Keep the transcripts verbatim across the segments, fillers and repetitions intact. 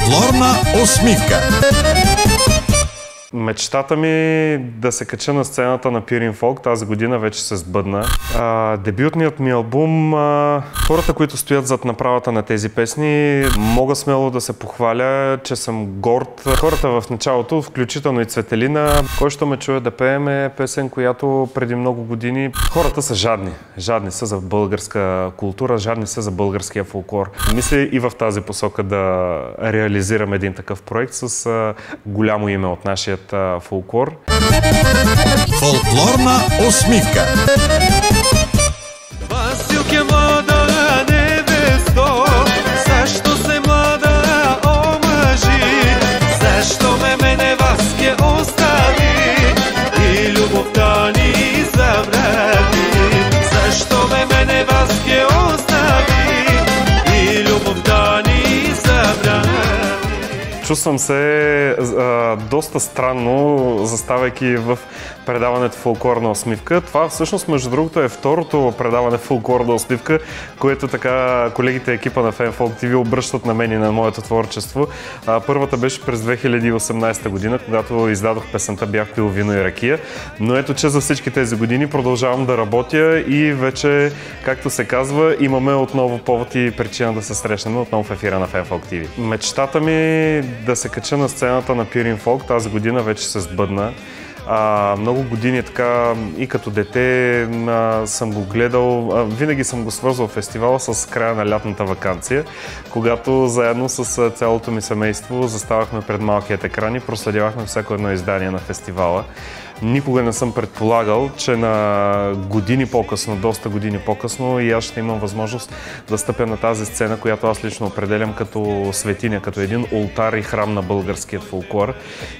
Фолклорна усмивка. Мечтата ми да се кача на сцената на Пирин Фолк тази година вече се сбъдна. А, дебютният ми албум, а, хората, които стоят зад направата на тези песни, мога смело да се похваля, че съм горд. Хората в началото, включително и Цветелина, кой ще ме чуе да пеем, е песен, която преди много години хората са жадни. Жадни са за българска култура, жадни са за българския фолклор. Мисля и в тази посока да реализирам един такъв проект с а, голямо име от нашия фолклор. Фолклорна усмивка. Василке, млада невесто, защо се млада омъжи? Защо ме мене Васке остави и любовта ни забрани? Защо ме мене Васке остави и любовта ни забрани? Чувствам се а, доста странно, заставайки в предаването Фолклорна усмивка. Това всъщност, между другото, е второто предаване Фолклорна усмивка, което така колегите екипа на Фенфолк ти ви обръщат на мен и на моето творчество. А, първата беше през две хиляди и осемнадесета година, когато издадох песента "Бях пил вино и ракия". Но ето, че за всички тези години продължавам да работя и вече, както се казва, имаме отново повод и причина да се срещнем отново в ефира на Фенфолк ти ви. Мечтата ми да се кача на сцената на Пирин Фолк тази година вече се сбъдна. А, много години така и като дете а, съм го гледал, а, винаги съм го свързвал фестивала с края на лятната ваканция, когато заедно с цялото ми семейство заставахме пред малкият екран и проследявахме всяко едно издание на фестивала. Никога не съм предполагал, че на години по-късно, доста години по-късно, и аз ще имам възможност да стъпя на тази сцена, която аз лично определям като светиня, като един олтар и храм на българският фолклор.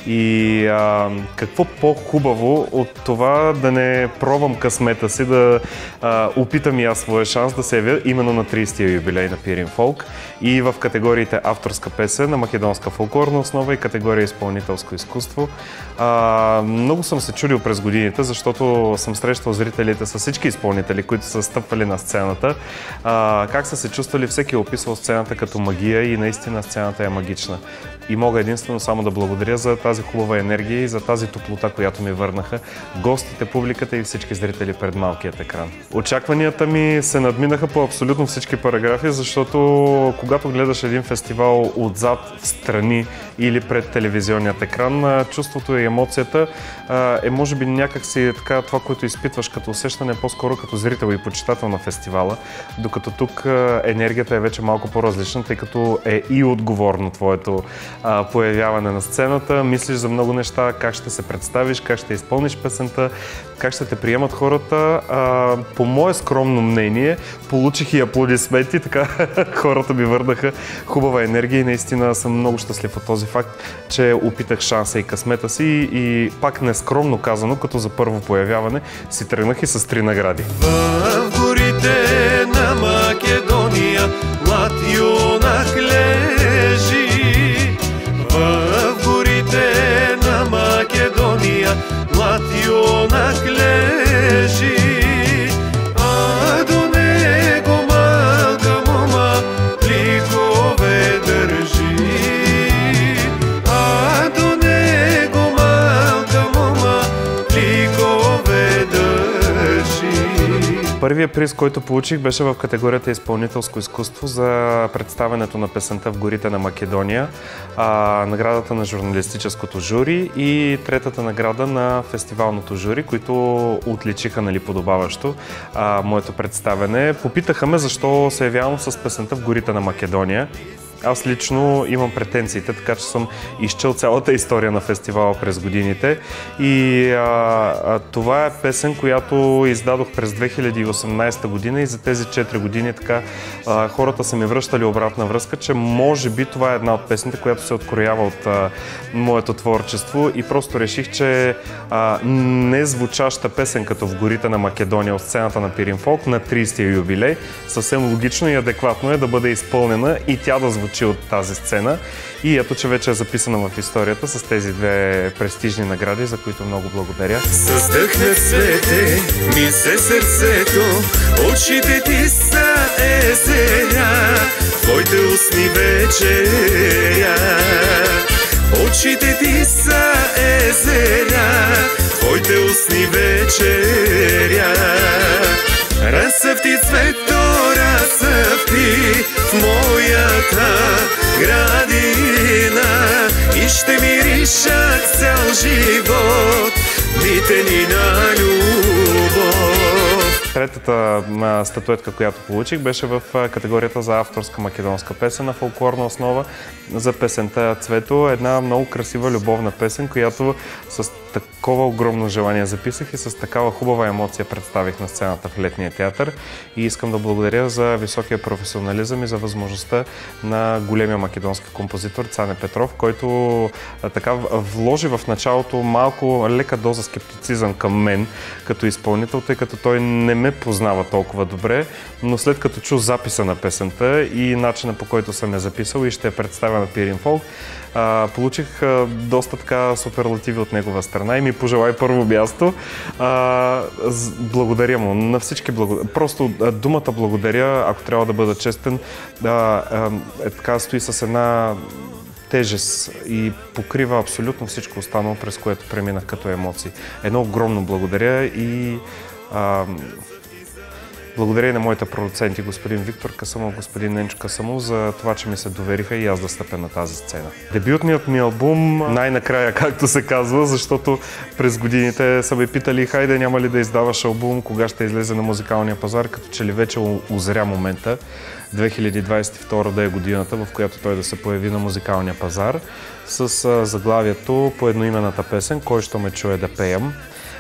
И а, какво по-хубаво от това да не пробвам късмета си, да а, опитам и аз своя шанс да се явя именно на тридесетия юбилей на Пирин Фолк и в категориите авторска песен на македонска фолклорна основа и категория изпълнителско изкуство. А, много съм се чудил през годините, защото съм срещал зрителите с всички изпълнители, които са стъпвали на сцената. А, как са се чувствали, всеки е описвал сцената като магия и наистина сцената е магична. И мога единствено само да благодаря за тази хубава енергия и за тази топлота, която ми върнаха гостите, публиката и всички зрители пред малкият екран. Очакванията ми се надминаха по абсолютно всички параграфи, защото когато гледаш един фестивал отзад, в страни или пред телевизионният екран, чувството и емоцията е може би някакси така това, което изпитваш като усещане, по-скоро като зрител и почитател на фестивала, докато тук енергията е вече малко по-различна, тъй като е и отговорно твоето а, появяване на сцената. Мислиш за много неща, как ще се представиш, как ще изпълниш песента, как ще те приемат хората. А, по мое скромно мнение, получих и аплодисменти, така хората ми върнаха хубава енергия и наистина съм много щастлив от този факт, че опитах шанса и късмета си и пак нескромно казано, като за първо появяване, си тръгнах и с три награди. В горите на Македония млад юнак лежи. В горите на Македония млад юнак лежи. А до него малка мома ликове държи. А до него малка мома ликове държи. Първият приз, който получих, беше в категорията изпълнителско изкуство за представянето на песента "В горите на Македония", а, наградата на журналистическото жури и третата награда на фестивалното жури, които отличиха, нали, подобаващо а, моето представяне. Попитаха ме защо се явявам с песента "В горите на Македония". Аз лично имам претенциите, така че съм изчел цялата история на фестивала през годините и а, а, това е песен, която издадох през две хиляди и осемнадесета година и за тези четири години така а, хората са ми връщали обратна връзка, че може би това е една от песните, която се откроява от а, моето творчество и просто реших, че а, не звучаща песен като "В горите на Македония" от сцената на Пирин Фолк на тридесетия юбилей, съвсем логично и адекватно е да бъде изпълнена и тя да звучи от тази сцена. И ето, че вече е записана в историята с тези две престижни награди, за които много благодаря. Създъхна цвете ми се сърцето, очите ти са езера, твоите устни вечеря. очите ти са езера, твоите устни вечеря. Разцъфти цвето, разцъфти в моята градина и ще миришат цял живот дните ни на любов. Третата статуетка, която получих, беше в категорията за авторска македонска песен на фолклорна основа за песента Цвето. Една много красива любовна песен, която с такова огромно желание записах и с такава хубава емоция представих на сцената в Летния театър. И искам да благодаря за високия професионализъм и за възможността на големия македонски композитор Цане Петров, който така вложи в началото малко лека доза скептицизъм към мен като изпълнител, тъй като той не ме познава толкова добре, но след като чу записа на песента и начина, по който съм я записал и ще я представя на Пирин Фолк, а, получих а, доста така суперлативи от негова страна и ми пожелай първо място. А, благодаря му, на всички благодаря. Просто а, думата благодаря, ако трябва да бъда честен, да, а, е така стои с една тежест и покрива абсолютно всичко останало, през което преминах като емоции. Едно огромно благодаря и а, благодаря и на моите продуценти, господин Виктор Касамов, господин Ненчо Касамов, за това, че ми се довериха и аз да стъпя на тази сцена. Дебютният ми албум най-накрая, както се казва, защото през годините са ме питали: хайде, няма ли да издаваш албум, кога ще излезе на музикалния пазар, като че ли вече узря момента две хиляди двадесет и втора да е годината, в която той да се появи на музикалния пазар с а, заглавието по едноименната песен "Кой ще ме чуе да пеям".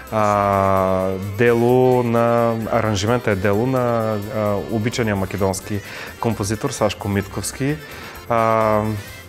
А, дело на аранжимента е дело на а, обичания македонски композитор Сашко Митковски. А,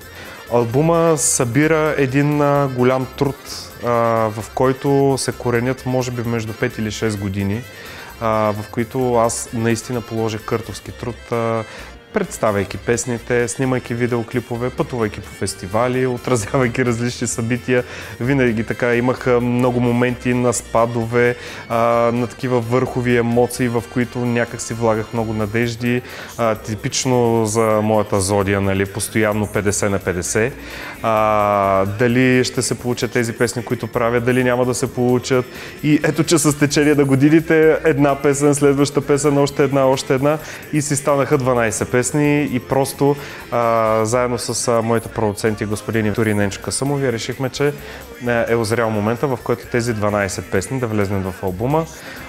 албума събира един а, голям труд, а, в който се коренят може би между пет или шест години, а, в които аз наистина положих къртовски труд, а, представяйки песните, снимайки видеоклипове, пътувайки по фестивали, отразявайки различни събития. Винаги така имах много моменти на спадове, а, на такива върхови емоции, в които някак си влагах много надежди. А, типично за моята зодия, нали, постоянно петдесет на петдесет. А, дали ще се получат тези песни, които правя, дали няма да се получат. И ето, че с течение на годините една песен, следваща песен, още една, още една и си станаха дванадесет песни. И просто а, заедно с а, моите продуценти, господин Виктор и Ненчо Касамови, решихме, че е озрял момента, в който тези дванадесет песни да влезнат в албума.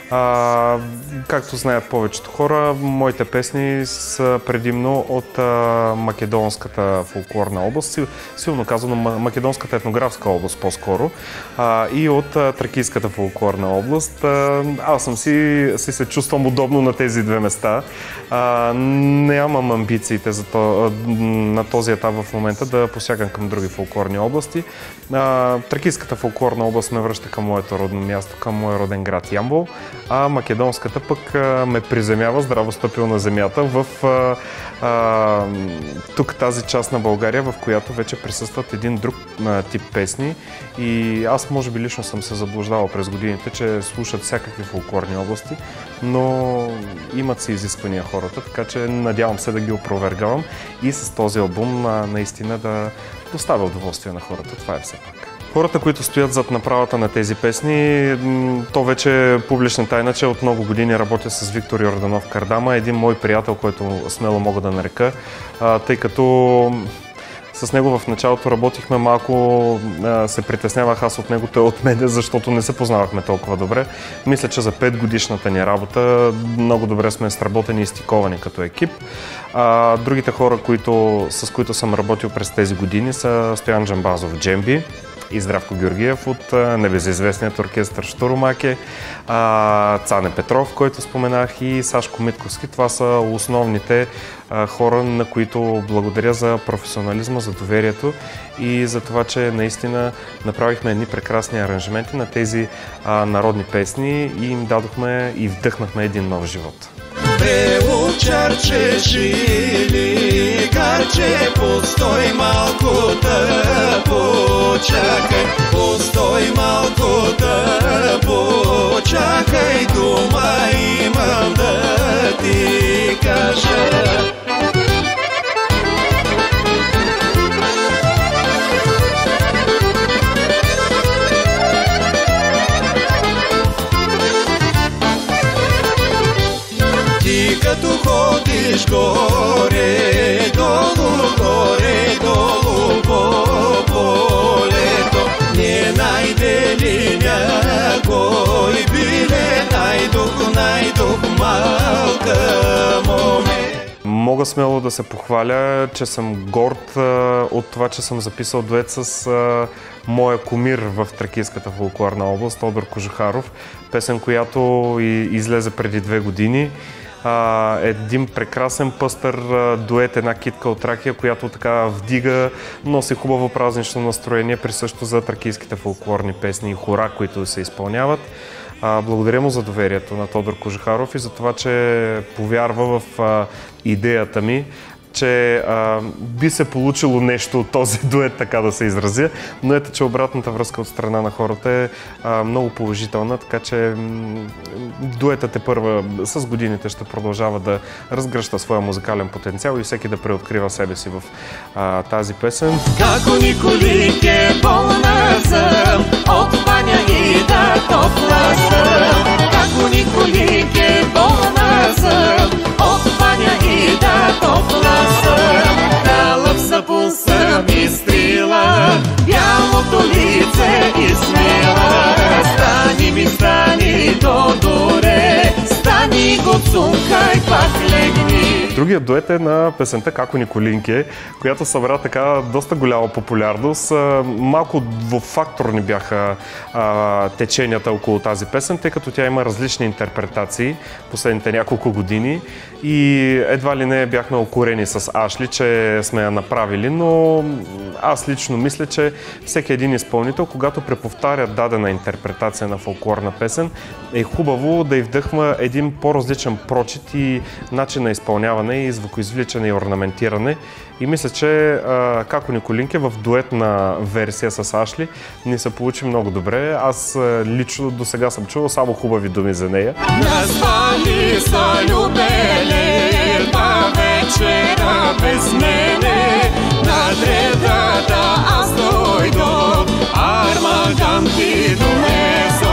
А, както знаят повечето хора, моите песни са предимно от а, македонската фолклорна област, силно казано македонската етнографска област по-скоро, а, и от а, тракийската фолклорна област. А, аз съм си, си се чувствам удобно на тези две места. А, нямам амбициите за то, на този етап в момента да посягам към други фолклорни области. А, тракийската фолклорна област ме връща към моето родно място, към моя роден град Ямбол, а македонската пък а, ме приземява здраво стъпил на земята в а, а, тук тази част на България, в която вече присъстват един друг а, тип песни. И аз може би лично съм се заблуждавал през годините, че слушат всякакви фолклорни области, но имат си изисквания хората, така че надявам се да ги опровергавам и с този албум а, наистина да доставя удоволствие на хората. Това е все пак. Хората, които стоят зад направата на тези песни, то вече е публична тайна, че от много години работя с Виктор Йорданов Кардама, един мой приятел, който смело мога да нарека, тъй като с него в началото работихме малко, се притеснявах аз от него, той от мене, защото не се познавахме толкова добре. Мисля, че за пет годишната ни работа много добре сме сработени и стиковани като екип. А, другите хора, които, с които съм работил през тези години, са Стоян Джамбазов Джемби и Здравко Георгиев от небезизвестният оркестър Штурмаке, Цане Петров, който споменах, и Сашко Митковски. Това са основните а, хора, на които благодаря за професионализма, за доверието и за това, че наистина направихме едни прекрасни аранжименти на тези а, народни песни и им дадохме и вдъхнахме един нов живот. Превучарче жили, карче, постой малко да почакай, постой малко да почакай, дома имам да ти кажа. ти като ходиш горе, долу, горе, долу по полето, не найде ли някой биле найдох, найдох малка моме. Мога смело да се похваля, че съм горд а, от това, че съм записал дует с а, моя кумир в Тракийската фолклорна област, Тодор Кожухаров. Песен, която и излезе преди две години. А, един прекрасен пъстър а, дует, една китка от Тракия, която така вдига, носи хубаво празнично настроение, присъщо за тракийските фолклорни песни и хора, които се изпълняват. А, благодаря му за доверието на Тодор Кожухаров и за това, че повярва в а, идеята ми, че а, би се получило нещо от този дует, така да се изразя, но ето, че обратната връзка от страна на хората е а, много положителна, така че м- дуетът е първа с годините ще продължава да разгръща своя музикален потенциал и всеки да преоткрива себе си в а, тази песен. Како Николике болна съм, от баня и да топла съм. Како Николике болна съм, от баня и да топла съм. Дала в сапун съм изтрила, бялото лице изсмила. Стани ми, стани до доре, стани го цункай, пак легни. Другият дует е на песента Како Николинке, която събра така доста голяма популярност. Малко двуфакторни бяха а, теченията около тази песен, тъй като тя има различни интерпретации последните няколко години и едва ли не бяхме окорени с Ашли, че сме я направили, но аз лично мисля, че всеки един изпълнител, когато преповтаря дадена интерпретация на фолклорна песен, е хубаво да й вдъхва един по-различен прочит и начин на изпълняване и звукоизвличане и орнаментиране. И мисля, че а, Како Николинке в дуетна версия с Ашли ни се получи много добре. Аз а, лично до сега съм чувал само хубави думи за нея. Назвали са любеле, та вечера без мене, на дредата аз дойдох, армаган ти донесо.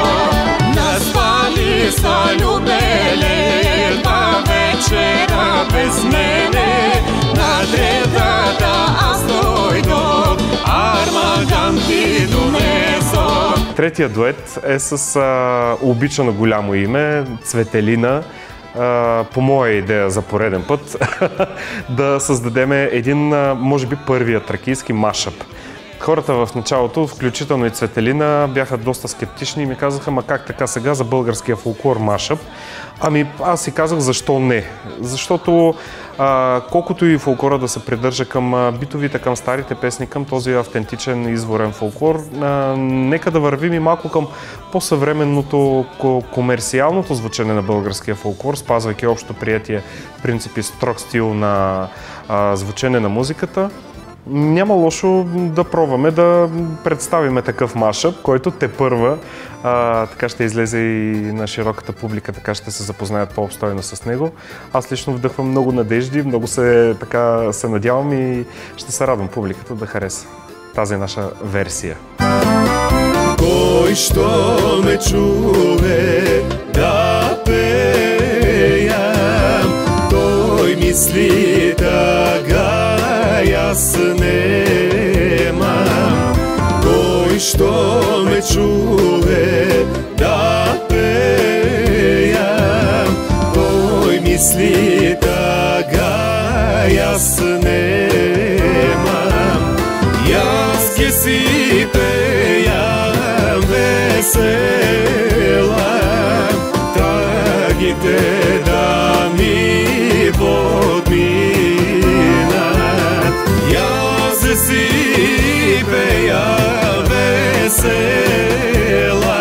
Назвали са любеле, та вечера без мене, на дредата аз дойдох, армаган ти донесо. Третия дует е с а, обичано голямо име Цветелина. Uh, по моя идея за пореден път да създадем един, може би, първият тракийски машъп. Хората в началото, включително и Цветелина, бяха доста скептични и ми казаха: ма как така сега за българския фолклор машъп? Ами аз си казах защо не. Защото а, колкото и фолклора да се придържа към а, битовите, към старите песни, към този автентичен изворен фолклор, а, нека да вървим и малко към по-съвременното, комерциалното звучене на българския фолклор, спазвайки общо приятия принципи строг стил на а, звучене на музиката. Няма лошо да пробваме да представиме такъв машъп, който тепърва а, така ще излезе и на широката публика, така ще се запознаят по-обстойно с него. Аз лично вдъхвам много надежди, много се, така, се надявам и ще се радвам публиката да хареса тази наша версия. Кой що ме чуе да пеям, той мисли тага аз немам. Кой що ме чуе да пеям, той мисли тага аз немам. Аз ке си пеям весела, тагите да ми подминат. Аз си пея весела,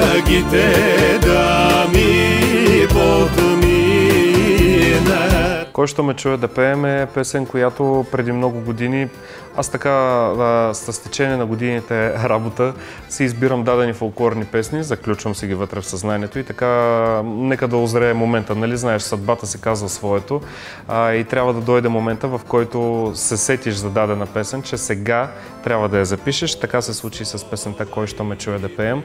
тагите да ми подминат. Кой що ме чуе да пеем е песен, която преди много години, аз така а, с течение на годините работа си избирам дадени фолклорни песни, заключвам си ги вътре в съзнанието и така нека да озрее момента. Нали знаеш, съдбата се казва своето а, и трябва да дойде момента, в който се сетиш за дадена песен, че сега трябва да я запишеш. Така се случи с песента "Кой що ме чуе да пеем".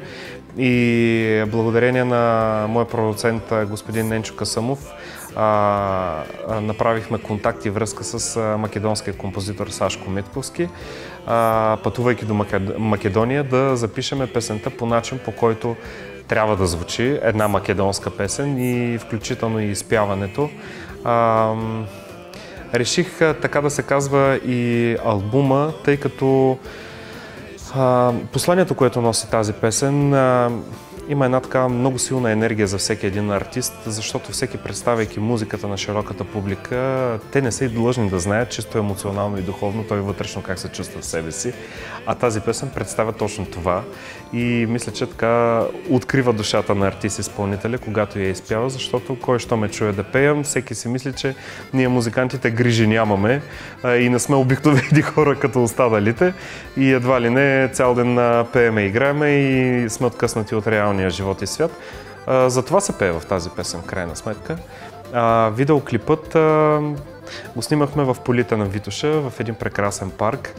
И благодарение на моя продуцент господин Ненчо Касъмов А, а, направихме контакт и връзка с а, македонския композитор Сашко Митковски, а, пътувайки до Македония да запишеме песента по начин, по който трябва да звучи една македонска песен и включително и изпяването. А, реших а, така да се казва и албума, тъй като а, посланието, което носи тази песен, а, има една така много силна енергия за всеки един артист, защото всеки, представяйки музиката на широката публика, те не са и длъжни да знаят чисто емоционално и духовно той вътрешно как се чувства в себе си. А тази песен представя точно това и мисля, че така открива душата на артист-изпълнителя, когато я изпява, защото кой що ме чуе да пеем, всеки си мисли, че ние музикантите грижи нямаме и не сме обикновени хора като останалите и едва ли не цял ден пееме и играеме и сме откъснати от реалния живот и свят. Затова се пее в тази песен, крайна сметка. Видеоклипът го снимахме в полите на Витоша, в един прекрасен парк.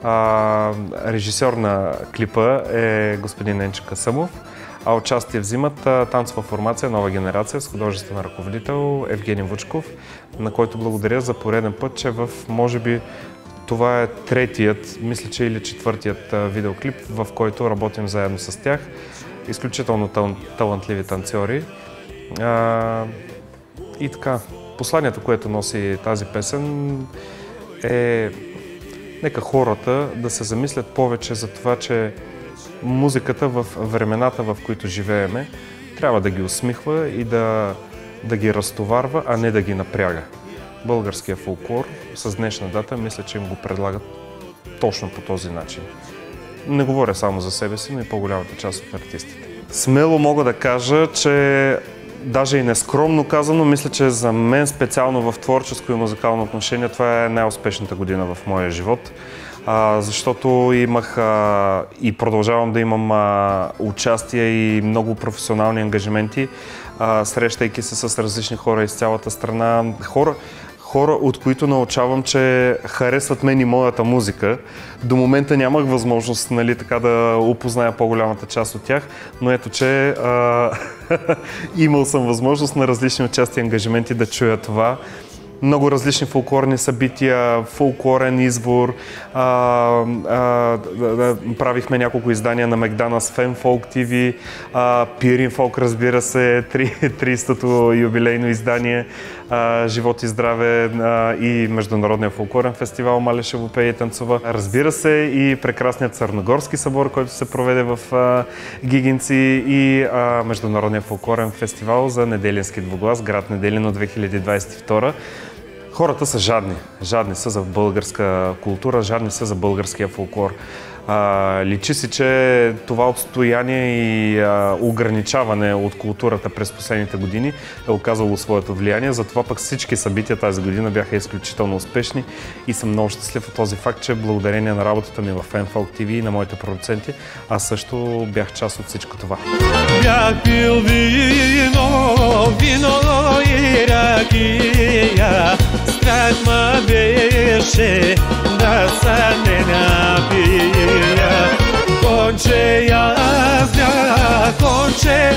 Режисьор на клипа е господин Ненчо Касъмов, а участие взимат танцова формация "Нова генерация" с художествен ръководител Евгений Вучков, на който благодаря за пореден път, че в, може би, това е третият, мисля, че или четвъртият видеоклип, в който работим заедно с тях. Изключително тал, талантливи танцори. А, и така, посланието, което носи тази песен е нека хората да се замислят повече за това, че музиката в времената, в които живееме, трябва да ги усмихва и да, да ги разтоварва, а не да ги напряга. Българския фолклор с днешна дата мисля, че им го предлагат точно по този начин. Не говоря само за себе си, но и по-голямата част от артистите. Смело мога да кажа, че даже и нескромно казано, мисля, че за мен специално в творческо и музикално отношение това е най-успешната година в моя живот. А, защото имах а, и продължавам да имам а, участие и много професионални ангажименти, а, срещайки се с различни хора из цялата страна. Хора, Хора, от които научавам, че харесват мен и моята музика. До момента нямах възможност, нали, така да опозная по-голямата част от тях, но ето, че а, имал съм възможност на различни участия и ангажименти да чуя това. Много различни фолклорни събития, фолклорен извор. А, а, да, да, правихме няколко издания на Мегданас Фен Фолк ТВ, а, Пирин Фолк, разбира се, тридесетото юбилейно издание, а, Живот и здраве а, и Международния фолклорен фестивал Малешево пее и танцува. Разбира се, и прекрасният Църногорски събор, който се проведе в а, Гигинци и а, Международния фолклорен фестивал за Неделински двуглас, град Неделино две хиляди двадесет и втора. Хората са жадни. Жадни са за българска култура, жадни са за българския фолклор. А, личи си, че това отстояние и а, ограничаване от културата през последните години е оказало своето влияние. Затова пък всички събития тази година бяха изключително успешни и съм много щастлив от този факт, че благодарение на работата ми в Фен Фолк ТВ и на моите продуценти, аз също бях част от всичко това. Бях пил вино, вино и ракия, страх ма беше да се не напия. Конче язня, конче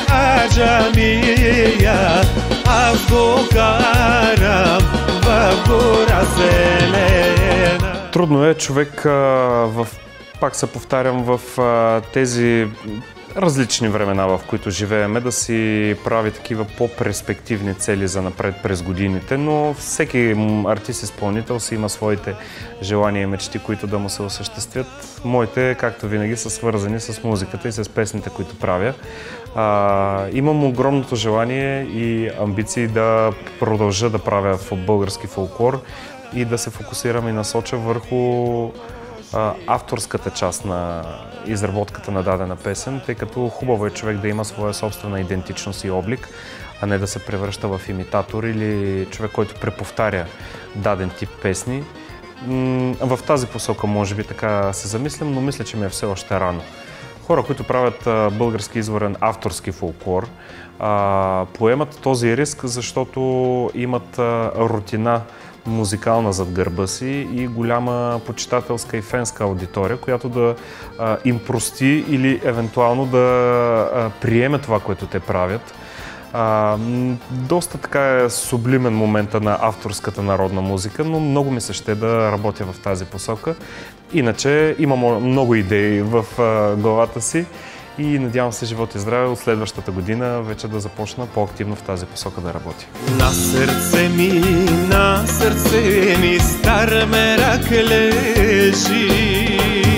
аджамия, аз го карам в гора зелена. Трудно е човек а, в, пак се повтарям, в а, тези различни времена, в които живееме, да си прави такива по-перспективни цели за напред през годините, но всеки артист-изпълнител си има своите желания и мечти, които да му се осъществят. Моите, както винаги, са свързани с музиката и с песните, които правя. А, имам огромното желание и амбиции да продължа да правя в български фолклор и да се фокусирам и насоча върху авторската част на изработката на дадена песен, тъй като хубаво е човек да има своя собствена идентичност и облик. а не да се превръща в имитатор или човек, който преповтаря даден тип песни. В тази посока може би така се замислям, но мисля, че ми е все още рано. Хора, които правят български изворен авторски фолклор, поемат този риск, защото имат рутина музикална зад гърба си и голяма почитателска и фенска аудитория, която да а, им прости или евентуално да а, приеме това, което те правят. А, доста така е сублимен момента на авторската народна музика, но много ми се ще да работя в тази посока. Иначе имам много идеи в а, главата си и надявам се, живот и здраве, от следващата година вече да започна по-активно в тази посока да работя. На сърце ми, на сърце ми стар мерак лежи.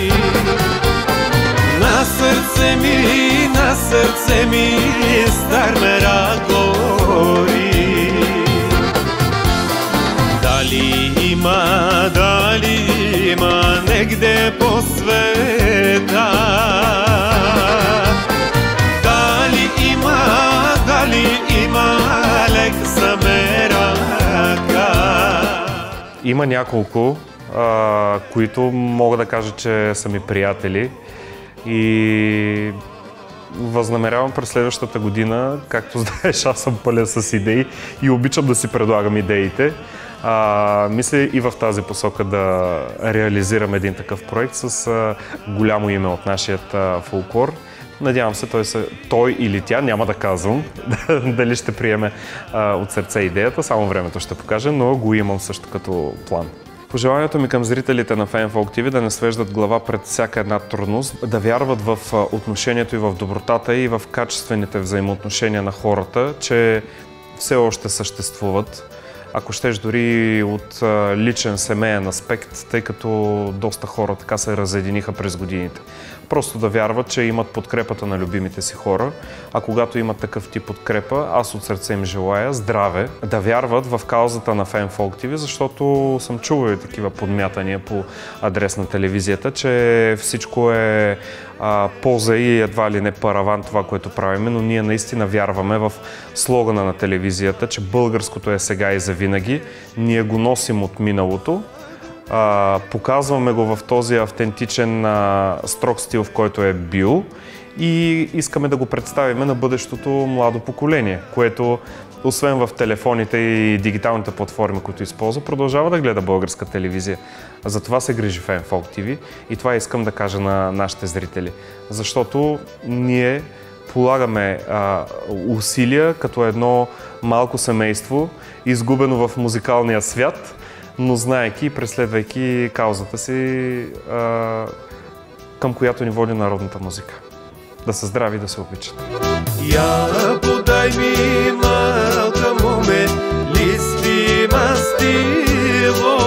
На сърце ми, на сърце ми стар мерак гори. Дали има, дали има негде по света, дали има, дали има лек за мерака. Има няколко, а, които мога да кажа, че са ми приятели и възнамерявам през следващата година, както знаеш, аз съм пълен с идеи и обичам да си предлагам идеите. А, мисля и в тази посока да реализирам един такъв проект с а, голямо име от нашият а, фолклор. Надявам се той, се, той или тя, няма да казвам, дали ще приеме а, от сърце идеята, само времето ще покаже, но го имам също като план. Пожеланието ми към зрителите на Фенфолк ТВ да не свеждат глава пред всяка една трудност, да вярват в отношението и в добротата и в качествените взаимоотношения на хората, че все още съществуват. Ако щеш дори от личен семейен аспект, тъй като доста хора така се разединиха през годините. Просто да вярват, че имат подкрепата на любимите си хора, а когато имат такъв тип подкрепа, аз от сърце им желая здраве, да вярват в каузата на Фенфолк ТВ, защото съм чувал и такива подмятания по адрес на телевизията, че всичко е а, полза и едва ли не параван това, което правиме, но ние наистина вярваме в слогана на телевизията, че българското е сега и завинаги. Ние го носим от миналото. Uh, показваме го в този автентичен uh, строг стил, в който е бил и искаме да го представим на бъдещото младо поколение, което освен в телефоните и дигиталните платформи, които използва, продължава да гледа българска телевизия. За това се грижи Фенфолк ТВ и това искам да кажа на нашите зрители, защото ние полагаме uh, усилия като едно малко семейство, изгубено в музикалния свят, но знаейки и преследвайки каузата си, а, към която ни води народната музика. Да са здрави и да се обичат. Я подай ми малка моме, листи мастило.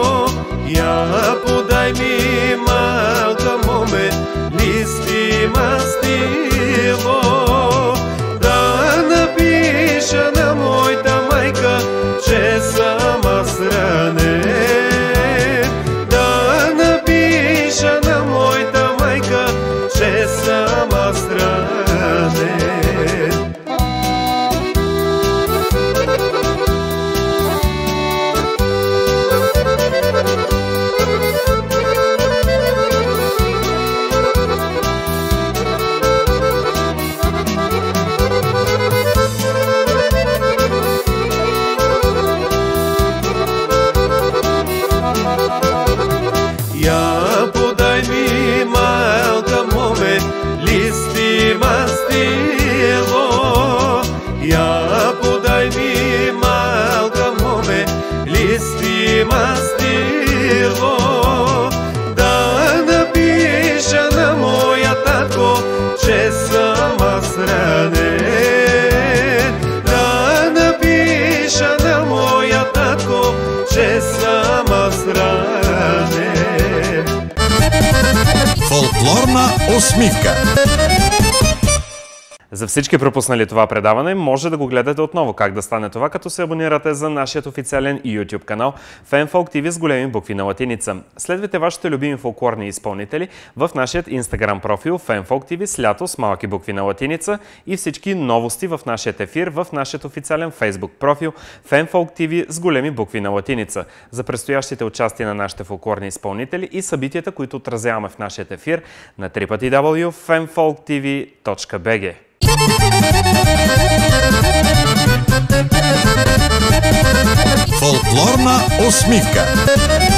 Я подай ми малка моме, листи мастило. Да напиша на моята майка, че съм аз ранен. Да напиша на моята майка, че съм аз ранен. Я подай ми малка моме, листи мастило. Я подай ми малка моме, листи мастило. Да напиша на моя татко, че съм аз ранен. Да напиша на моя татко, че съм аз ранен. Фолклорна усмивка. За всички пропуснали това предаване, може да го гледате отново. Как да стане това, като се абонирате за нашия официален YouTube канал Фенфолк ти ви с големи букви на латиница. Следвайте вашите любими фолклорни изпълнители в нашия Instagram профил Фенфолк ти ви с лято с малки букви на латиница и всички новости в нашия ефир в нашия официален Facebook профил Фенфолк ти ви с големи букви на латиница. За предстоящите участия на нашите фолклорни изпълнители и събитията, които отразяваме в нашия ефир на дабъл ю дабъл ю дабъл ю точка фенфолк ти ви точка би джи. Фолклорна усмивка.